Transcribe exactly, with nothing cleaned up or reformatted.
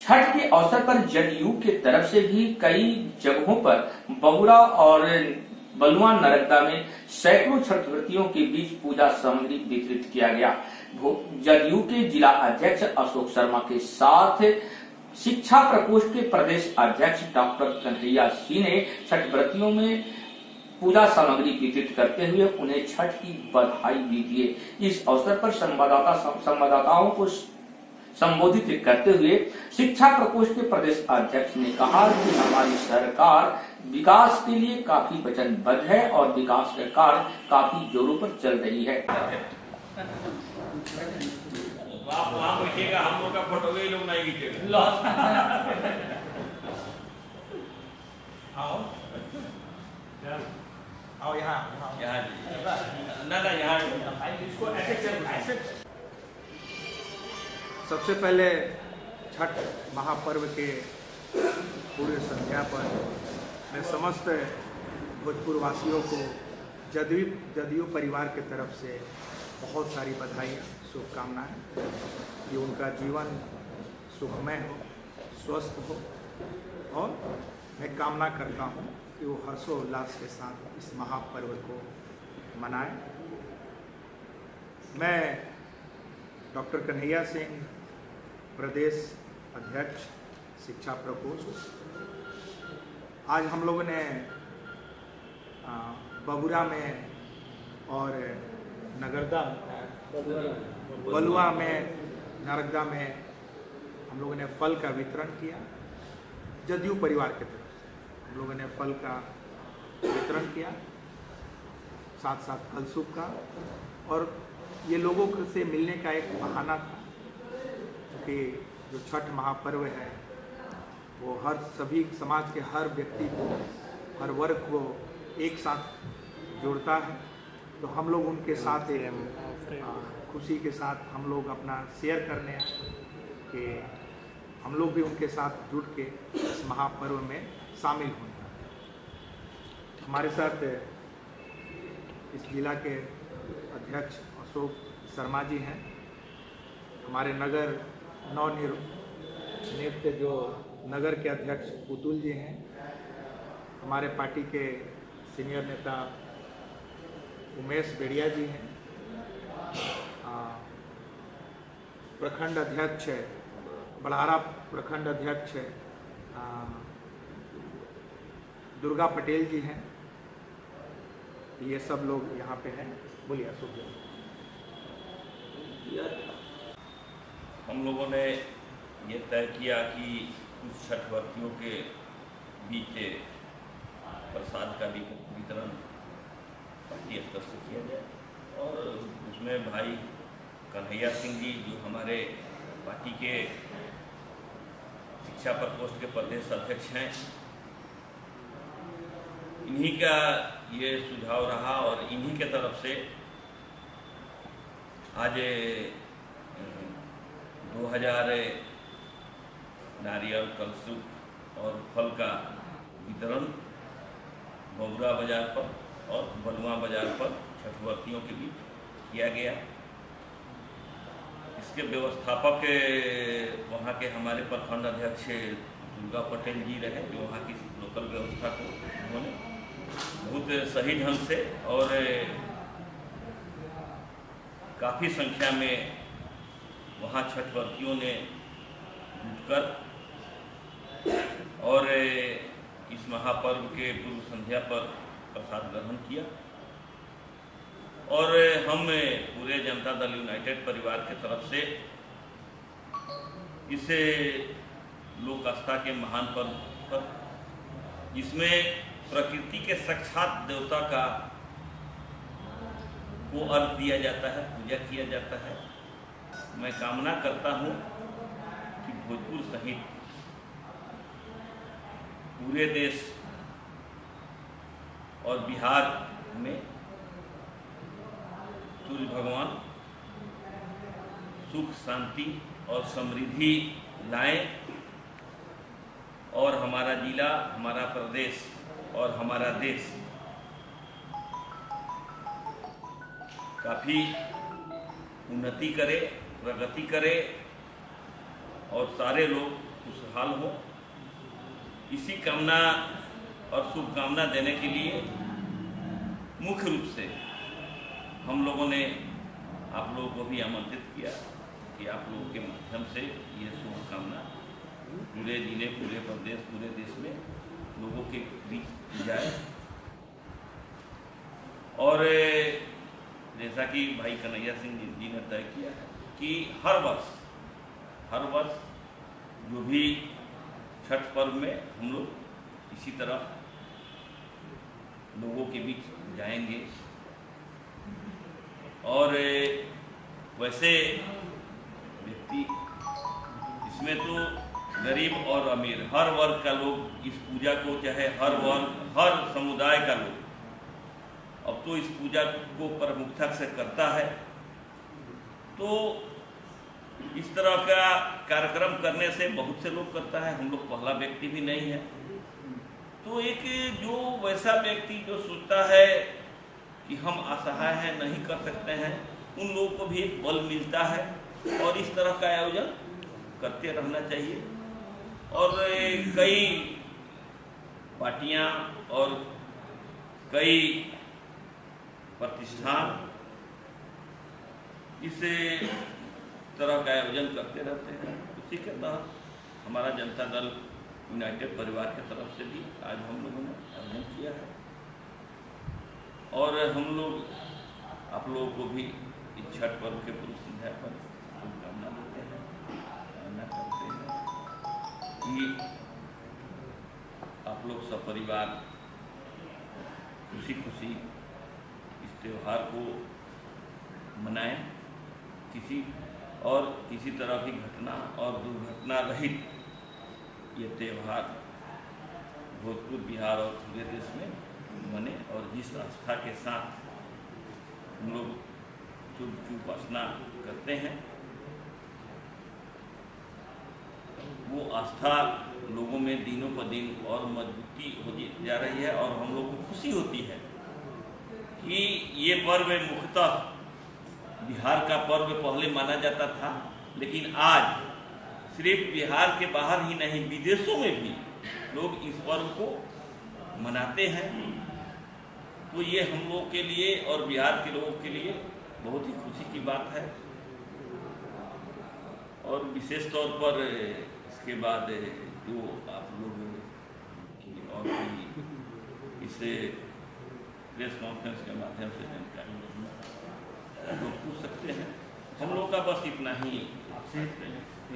छठ के अवसर पर जदयू के तरफ से भी कई जगहों पर बहुरा और बलुआ नरकदा में सैकड़ों छठ व्रतियों के बीच पूजा सामग्री वितरित किया गया। जदयू के जिला अध्यक्ष अशोक शर्मा के साथ शिक्षा प्रकोष्ठ के प्रदेश अध्यक्ष डॉक्टर कन्हैया सिंह ने छठ व्रतियों में पूजा सामग्री वितरित करते हुए उन्हें छठ की बधाई भी दिए। इस अवसर पर संवाददाता संवाददाताओं को संबोधित करते हुए शिक्षा प्रकोष्ठ के प्रदेश अध्यक्ष ने कहा कि हमारी सरकार विकास के लिए काफी वचनबद्ध है और विकास का कार्य काफी जोरों पर चल रही है। आप वहाँ बैठिएगा, हम लोग का फोटो भी लोग नहीं खींचेगा। आओ आओ यहाँ यहाँ ना ना यहाँ इसको ऐसे। सबसे पहले छठ महापर्व के पूरे संध्या पर मैं समस्त भोजपुर वासियों को जदयू जदयू परिवार के तरफ से बहुत सारी बधाई शुभकामनाएं कि उनका जीवन सुखमय हो, स्वस्थ हो और मैं कामना करता हूं कि वो हर्षोल्लास के साथ इस महापर्व को मनाएं। मैं डॉक्टर कन्हैया सिंह, प्रदेश अध्यक्ष शिक्षा प्रकोष्ठ, आज हम लोगों ने बबुरा में और नगरदा बलुआ में नरकदा में हम लोगों ने फल का वितरण किया। जदयू परिवार के तरफ से हम लोगों ने फल का वितरण किया, साथ साथ कलसुप का, और ये लोगों से मिलने का एक बहाना था कि जो छठ महापर्व है वो हर सभी समाज के हर व्यक्ति को, हर वर्ग को एक साथ जोड़ता है। तो हम लोग उनके साथ खुशी के साथ हम लोग अपना शेयर करने आए कि हम लोग भी उनके साथ जुड़ के इस महापर्व में शामिल होंगे। हमारे साथ इस जिला के अध्यक्ष अशोक शर्मा जी हैं, हमारे नगर नवनियुक्त जो नगर के अध्यक्ष पुतुल जी हैं, हमारे पार्टी के सीनियर नेता उमेश बेड़िया जी हैं, प्रखंड अध्यक्ष बड़ारा प्रखंड अध्यक्ष दुर्गा पटेल जी हैं, ये सब लोग यहाँ पे हैं। बोलिए अशोक जी। हम लोगों ने ये तय किया कि कुछ छठ व्रतियों के बीच प्रसाद का वितरण पार्टी स्तर से किया जाए, और उसमें भाई कन्हैया सिंह जी जो हमारे पार्टी के शिक्षा प्रकोष्ठ के प्रदेश अध्यक्ष हैं, इन्हीं का ये सुझाव रहा और इन्हीं के तरफ से आज दो हजार नारियल, कलसुप और फल का वितरण बबुरा बाजार पर और बलुआ बाजार पर छठ व्रतियों के बीच किया गया। इसके व्यवस्थापक वहाँ के हमारे प्रखंड अध्यक्ष दुर्गा पटेल जी रहे, जो वहाँ की लोकल व्यवस्था को उन्होंने बहुत सही ढंग से और काफ़ी संख्या में वहाँ छठ व्रतियों ने जुटकर और इस महापर्व के पूर्व संध्या पर प्रसाद ग्रहण किया। और हम पूरे जनता दल यूनाइटेड परिवार के तरफ से इस लोक आस्था के महान पर्व पर, जिसमें प्रकृति के साक्षात देवता का को अर्घ दिया जाता है, पूजा किया जाता है, मैं कामना करता हूं कि भोजपुर सहित पूरे देश और बिहार में सूर्य भगवान सुख, शांति और समृद्धि लाएं और हमारा जिला, हमारा प्रदेश और हमारा देश काफ़ी उन्नति करे, प्रगति करे और सारे लोग खुशहाल हो, इसी कामना और शुभकामना देने के लिए मुख्य रूप से हम लोगों ने आप लोगों को भी आमंत्रित किया कि आप लोगों के माध्यम से ये शुभकामना पूरे जिले, पूरे प्रदेश, पूरे देश में लोगों के बीच जाए। और जैसा कि भाई कन्हैया सिंह जी ने तय किया है कि हर वर्ष हर वर्ष जो भी छठ पर्व में हम लोग इसी तरह लोगों के बीच जाएंगे। और वैसे व्यक्ति इसमें तो गरीब और अमीर हर वर्ग का लोग इस पूजा को, चाहे हर वर्ग, हर समुदाय का लोग अब तो इस पूजा को प्रमुखता से करता है। तो इस तरह का कार्यक्रम करने से बहुत से लोग करता है, हम लोग पहला व्यक्ति भी नहीं है। तो एक जो वैसा व्यक्ति जो सोचता है कि हम असहाय हैं, नहीं कर सकते हैं, उन लोगों को भी एक बल मिलता है और इस तरह का आयोजन करते रहना चाहिए। और कई पार्टियां और कई प्रतिष्ठान इस तरह का आयोजन करते रहते हैं। उसी के तहत हमारा जनता दल यूनाइटेड परिवार की तरफ से भी आज हम लोगों ने आयोजन किया है। और हम लोग आप लोगों को भी इस छठ पर्व के पूर्व संध्या पर शुभकामना देते हैं, कामना करते हैं कि आप लोग सपरिवार खुशी खुशी इस त्यौहार को मनाएं। किसी और किसी तरह की घटना और दुर्घटना रहित ये त्यौहार भोजपुर, बिहार और पूरे देश में मने। और जिस आस्था के साथ हम लोग सूर्य की उपासना करते हैं, वो आस्था लोगों में दिनों पर दिन और मजबूती होती जा रही है। और हम लोग को खुशी होती है कि ये पर्व मुख्यतः बिहार का पर्व पहले माना जाता था, लेकिन आज सिर्फ बिहार के बाहर ही नहीं, विदेशों में भी लोग इस पर्व को मनाते हैं। तो ये हम लोग के लिए और बिहार के लोगों के लिए बहुत ही खुशी की बात है। और विशेष तौर पर इसके बाद जो आप लोग की और भी इसे प्रेस कॉन्फ्रेंस के माध्यम से जानकारी लोग पूछ सकते हैं। हम लोग का बस इतना ही।